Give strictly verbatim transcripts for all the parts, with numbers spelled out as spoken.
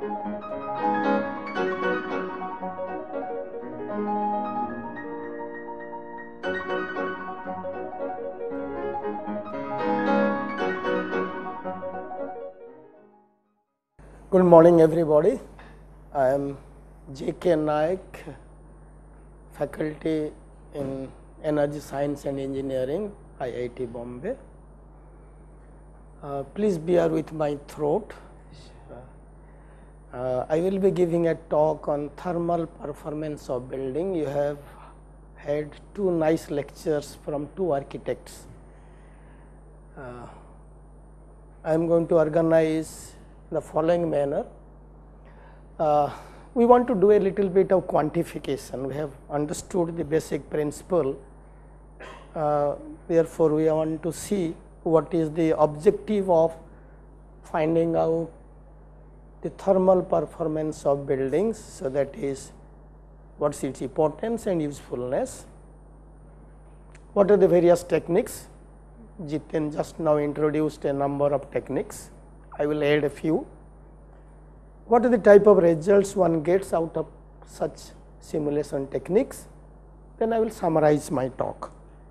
Good morning, everybody. I am J K Nayak, faculty in Energy Science and Engineering, I I T Bombay. Uh, please bear with my throat. Uh, I will be giving a talk on thermal performance of building. You have had two nice lectures from two architects. Uh, I am going to organize the following manner. Uh, we want to do a little bit of quantification. We have understood the basic principle. Uh, therefore, we want to see what is the objective of finding out the thermal performance of buildings. So, that is what is its importance and usefulness. What are the various techniques? Jiten just now introduced a number of techniques. I will add a few. What are the type of results one gets out of such simulation techniques? Then I will summarize my talk.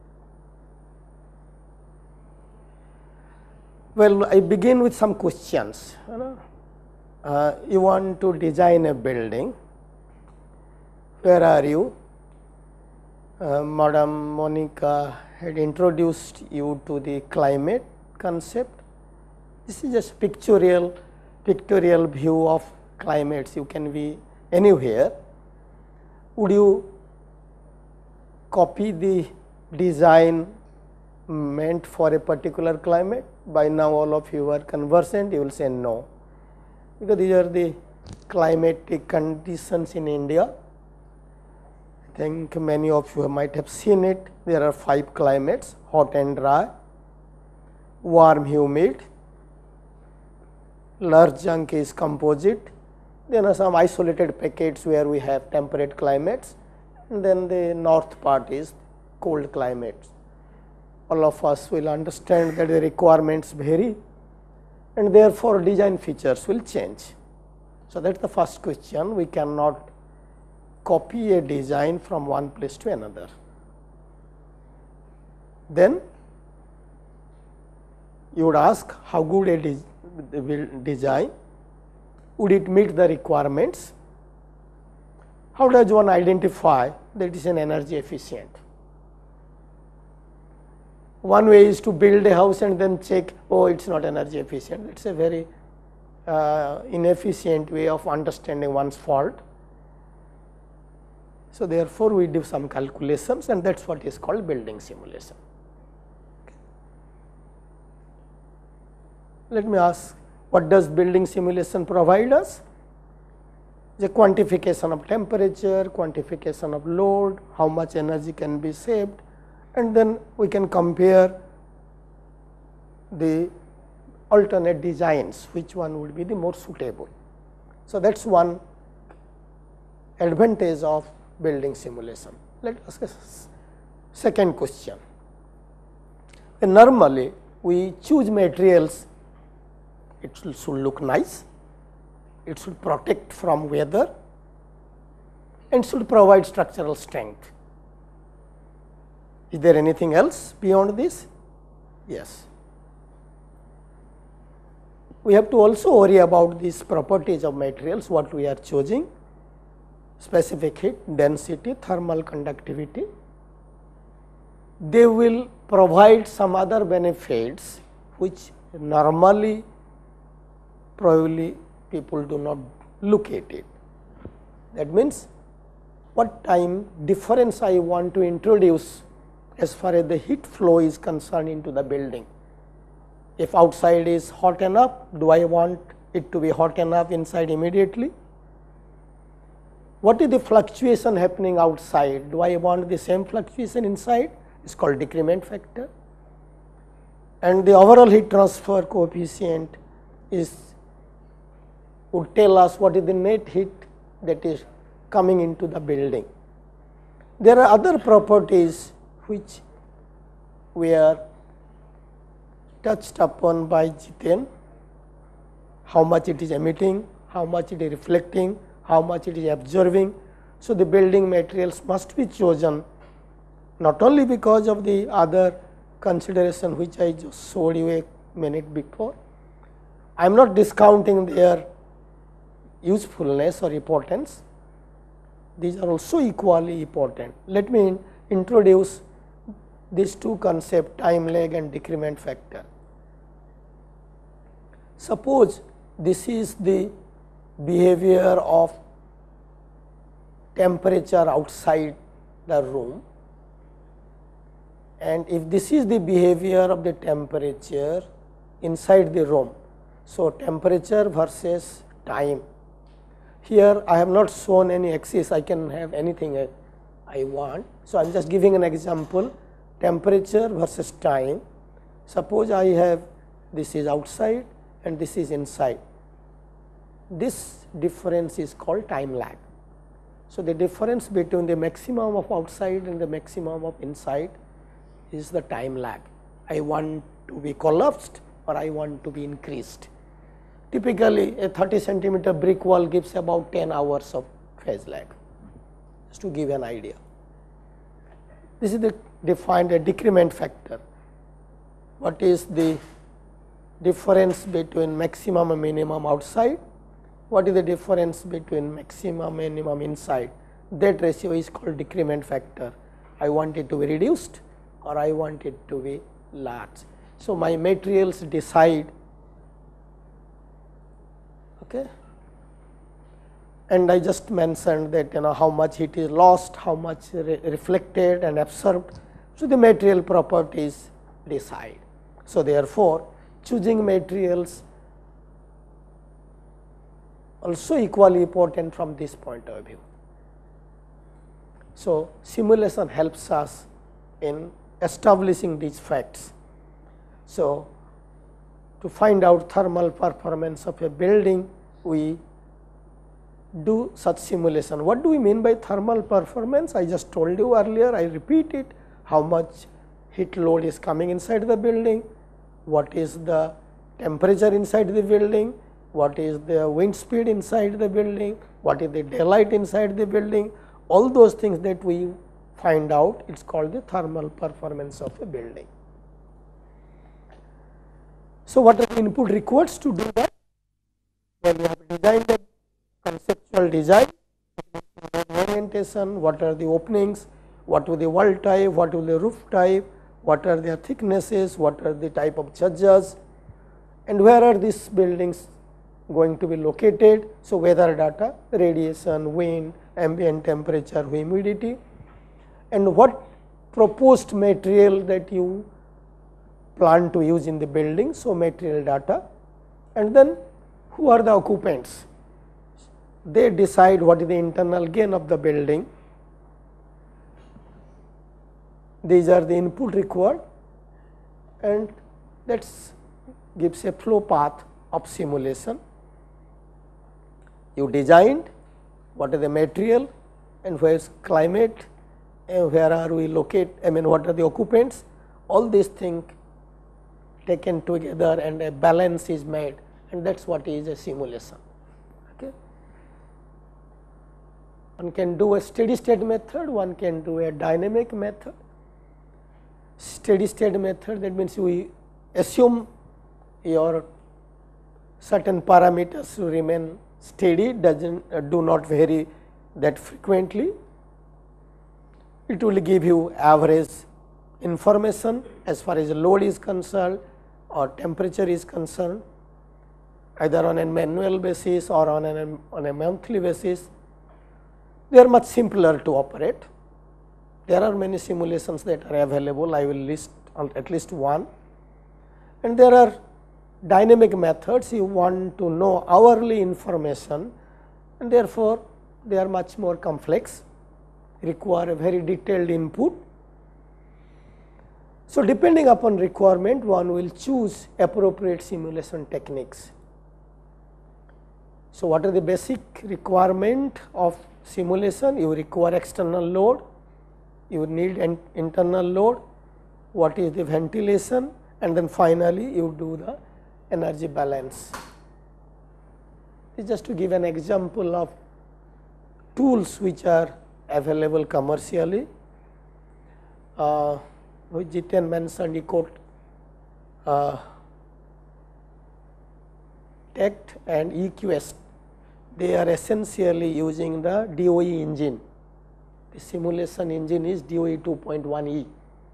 Well, I begin with some questions. You know, uh, you want to design a building. Where are you? Uh, Madam Monica had introduced you to the climate concept. This is just pictorial, pictorial view of climates. You can be anywhere. Would you copy the design meant for a particular climate? By now, all of you are conversant. You will say no, because these are the climatic conditions in India. I think many of you might have seen it. There are five climates: hot and dry, warm, humid. Large chunk is composite. There are some isolated packets where we have temperate climates, and then the north part is cold climates. All of us will understand that the requirements vary, and therefore design features will change. So, that is the first question. We cannot copy a design from one place to another. Then you would ask, how good a design design, would it meet the requirements? How does one identify that it is an energy efficient? One way is to build a house and then check, oh, it is not energy efficient. It is a very uh, inefficient way of understanding one's fault. So, therefore, we do some calculations, and that is what is called building simulation. Let me ask, what does building simulation provide us? The quantification of temperature, quantification of load, how much energy can be saved, and then we can compare the alternate designs, which one would be the more suitable. So, that is one advantage of building simulation. Let us ask a second question. And normally, we choose materials. It should, should look nice, it should protect from weather, and should provide structural strength. Is there anything else beyond this? Yes. We have to also worry about these properties of materials, what we are choosing: specific heat, density, thermal conductivity. They will provide some other benefits which normally probably people do not look at it. That means, what time difference I want to introduce as far as the heat flow is concerned into the building. If outside is hot enough, do I want it to be hot enough inside immediately? What is the fluctuation happening outside? Do I want the same fluctuation inside? It is called decrement factor. And the overall heat transfer coefficient is would tell us what is the net heat that is coming into the building. There are other properties which were touched upon by Jiten, how much it is emitting, how much it is reflecting, how much it is absorbing. So, the building materials must be chosen not only because of the other consideration which I just showed you a minute before. I am not discounting their usefulness or importance, these are also equally important. Let me introduce these two concepts, time lag and decrement factor. Suppose this is the behavior of temperature outside the room, and if this is the behavior of the temperature inside the room. So, temperature versus time. Here I have not shown any axis, I can have anything I want. So, I am just giving an example, temperature versus time. Suppose I have this is outside and this is inside. This difference is called time lag. So, the difference between the maximum of outside and the maximum of inside is the time lag. I want to be collapsed or I want to be increased. Typically, a thirty centimeter brick wall gives about ten hours of phase lag, just to give an idea. This is the defined a decrement factor. What is the difference between maximum and minimum outside? What is the difference between maximum and minimum inside? That ratio is called decrement factor. I want it to be reduced or I want it to be large. So, my materials decide, okay, and I just mentioned that you know how much heat is lost, how much re reflected and absorbed. So, the material properties decide. So, therefore, choosing materials also equally important from this point of view. So, simulation helps us in establishing these facts. So, to find out thermal performance of a building, we do such simulation. What do we mean by thermal performance? I just told you earlier, I repeat it, how much heat load is coming inside the building, what is the temperature inside the building, what is the wind speed inside the building, what is the daylight inside the building, all those things that we find out, it is called the thermal performance of a building. So, what are the input requirements to do that? Well, we have designed a conceptual design, orientation, what are the openings, what will the wall type, what will the roof type, what are their thicknesses, what are the type of judges, and where are these buildings going to be located. So, weather data, radiation, wind, ambient temperature, humidity, and what proposed material that you plan to use in the building. So, material data, and then who are the occupants, they decide what is the internal gain of the building. These are the input required, and that gives a flow path of simulation. You designed what is the material and where is climate and where are we locate, I mean what are the occupants, all these things taken together and a balance is made, and that is what is a simulation. Okay. One can do a steady state method, one can do a dynamic method. Steady state method, that means we assume your certain parameters to remain steady, doesn't uh, do not vary that frequently. It will give you average information as far as load is concerned or temperature is concerned, either on a manual basis or on a, on a monthly basis. They are much simpler to operate. There are many simulations that are available, I will list at least one, and there are dynamic methods. You want to know hourly information, and therefore, they are much more complex, require a very detailed input. So, depending upon requirement, one will choose appropriate simulation techniques. So, what are the basic requirement of simulation? You require external load, you need an internal load, what is the ventilation, and then finally, you do the energy balance. This is just to give an example of tools which are available commercially. Uh, which Jiten mentioned, Eco uh, Tect and E Q S. They are essentially using the D O E engine. The simulation engine is D O E two point one E.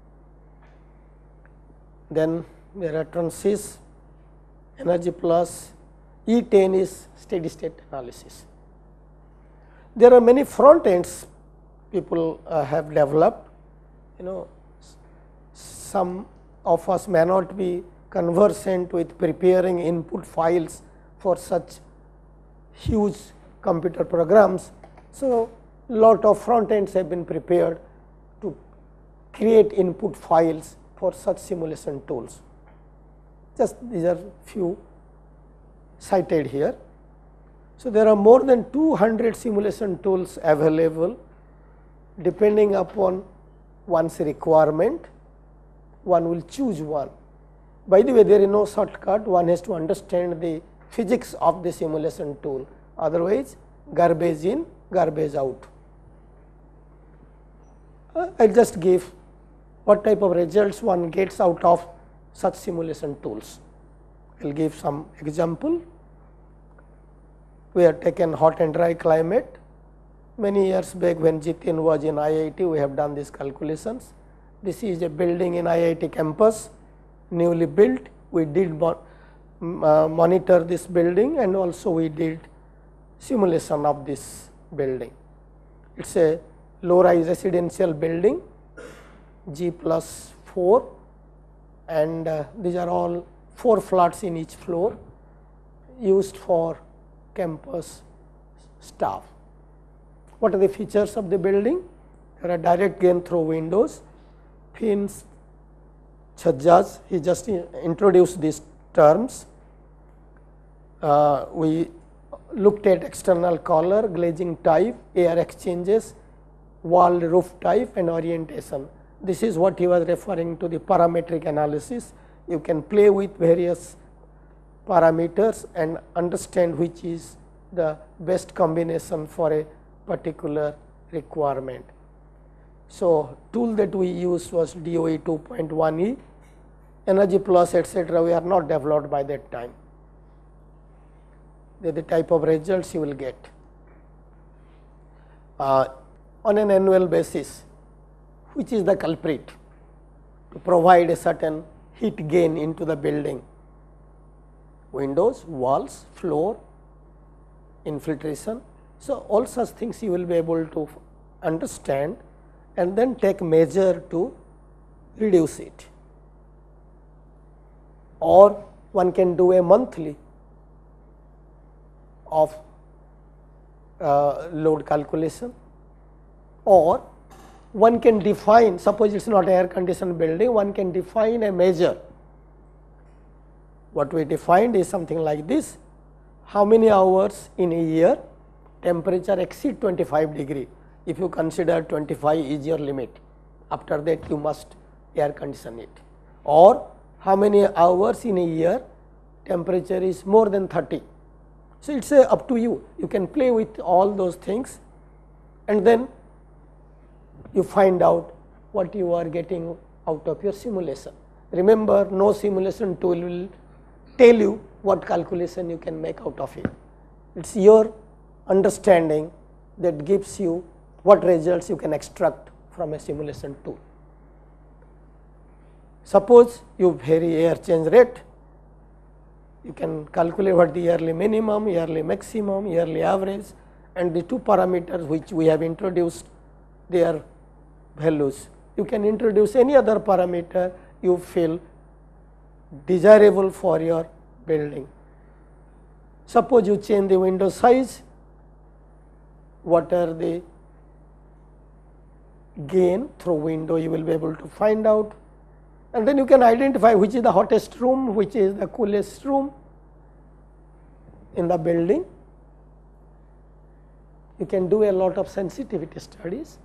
Then there are Transys, Energy Plus, E ten is steady state analysis. There are many front ends people uh, have developed. You know, some of us may not be conversant with preparing input files for such huge computer programs. So, lot of front ends have been prepared to create input files for such simulation tools. Just these are few cited here. So, there are more than two hundred simulation tools available depending upon one's requirement. One will choose one. By the way, there is no shortcut, one has to understand the physics of the simulation tool, otherwise garbage in, garbage out. Uh, I will just give what type of results one gets out of such simulation tools. I will give some example. We have taken hot and dry climate. Many years back when Jitin was in I I T, we have done these calculations. This is a building in I I T campus, newly built. We did mo uh, monitor this building and also we did simulation of this building. It is a low rise residential building, G plus four, and uh, these are all four flats in each floor used for campus staff. What are the features of the building? There are direct gain through windows, fins, chhajjas. He just introduced these terms. Uh, we looked at external color, glazing type, air exchanges, wall roof type and orientation. This is what he was referring to the parametric analysis. You can play with various parameters and understand which is the best combination for a particular requirement. So, tool that we used was D O E two point one E, Energy Plus, etcetera. We are not developed by that time. They are the type of results you will get. Uh, on an annual basis, which is the culprit to provide a certain heat gain into the building? Windows, walls, floor, infiltration. So, all such things you will be able to understand and then take measure to reduce it, or one can do a monthly of uh, load calculation, or one can define, suppose it is not air conditioned building, one can define a measure. What we defined is something like this: how many hours in a year temperature exceed twenty-five degree. If you consider twenty-five is your limit, after that you must air condition it, or how many hours in a year temperature is more than thirty. So, it is uh, up to you, you can play with all those things and then you find out what you are getting out of your simulation. Remember, no simulation tool will tell you what calculation you can make out of it. It is your understanding that gives you what results you can extract from a simulation tool. Suppose you vary air change rate, you can calculate what the yearly minimum, yearly maximum, yearly average, and the two parameters which we have introduced their values. You can introduce any other parameter you feel desirable for your building. Suppose you change the window size, what are the gain through window, you will be able to find out, and then you can identify which is the hottest room, which is the coolest room in the building. You can do a lot of sensitivity studies,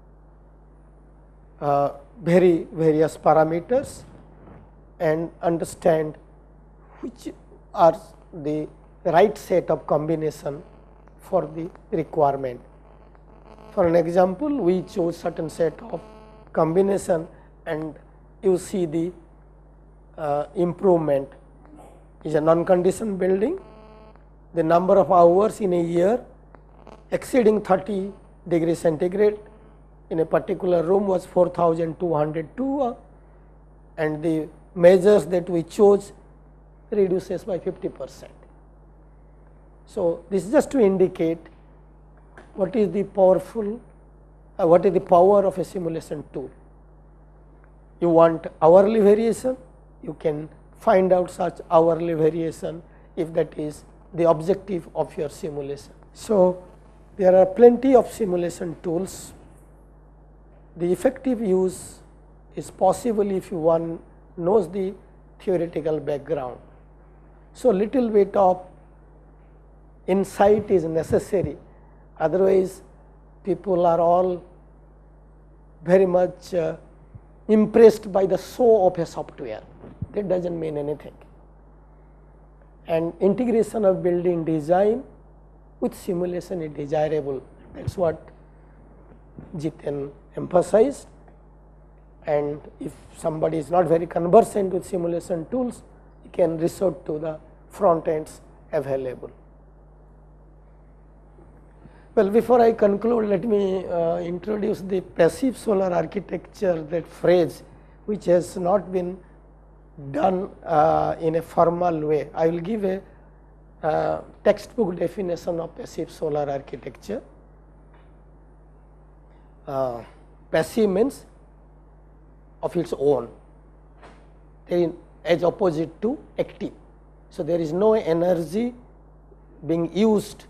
uh, vary various parameters and understand which are the right set of combination for the requirement. For an example, we chose certain set of combination and you see the uh, improvement is a non-condition building. The number of hours in a year exceeding thirty degree centigrade in a particular room was four thousand two hundred two uh, and the measures that we chose reduces by fifty percent. So, this is just to indicate what is the powerful, uh, what is the power of a simulation tool. You want hourly variation, you can find out such hourly variation if that is the objective of your simulation. So, there are plenty of simulation tools. The effective use is possible if one knows the theoretical background. So, little bit of insight is necessary, otherwise people are all very much uh, impressed by the show of a software. That does not mean anything. And integration of building design with simulation is desirable. That is what Jiten emphasized. And if somebody is not very conversant with simulation tools, he can resort to the front ends available. Well, before I conclude, let me uh, introduce the passive solar architecture, that phrase which has not been done uh, in a formal way. I will give a uh, textbook definition of passive solar architecture. Uh, passive means of its own, as opposite to active. So, there is no energy being used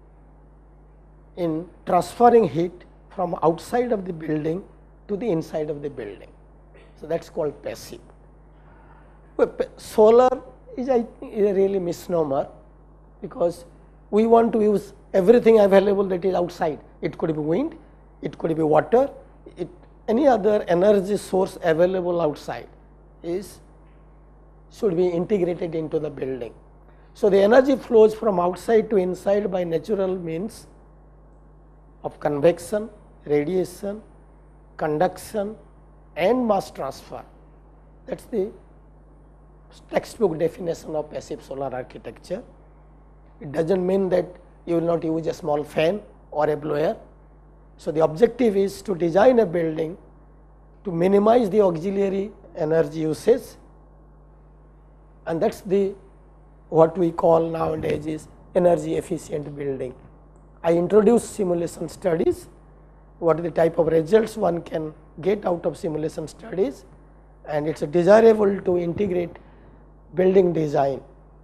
in transferring heat from outside of the building to the inside of the building. So, that is called passive. But solar is, I think, is a really misnomer, because we want to use everything available that is outside. It could be wind, it could be water, it, any other energy source available outside is should be integrated into the building. So, the energy flows from outside to inside by natural means of convection, radiation, conduction and mass transfer. That is the textbook definition of passive solar architecture. It does not mean that you will not use a small fan or a blower. So, the objective is to design a building to minimize the auxiliary energy usage, and that is the what we call nowadays is energy efficient building. I introduced simulation studies, what are the type of results one can get out of simulation studies, and it is desirable to integrate building design.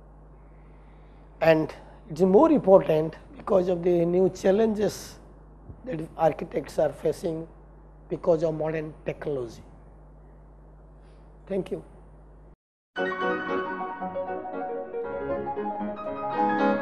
And it is more important because of the new challenges that architects are facing because of modern technology. Thank you.